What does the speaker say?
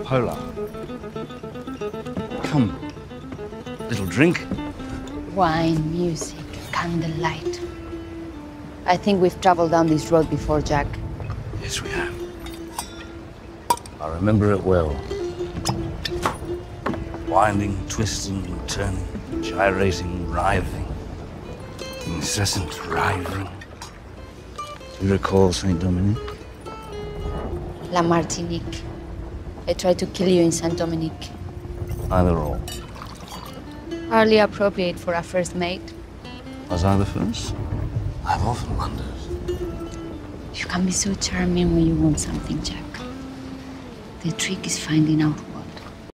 bipolar. Come, little drink. Wine, music, candlelight. I think we've traveled down this road before, Jack. Yes, we have. I remember it well. Winding, twisting, turning, gyrating, writhing, incessant writhing. You recall Saint Dominic? La Martinique. I tried to kill you in Saint Dominique. Either or. Hardly appropriate for a first mate. Was I the first? I've often wondered. You can be so charming when you want something, Jack. The trick is finding out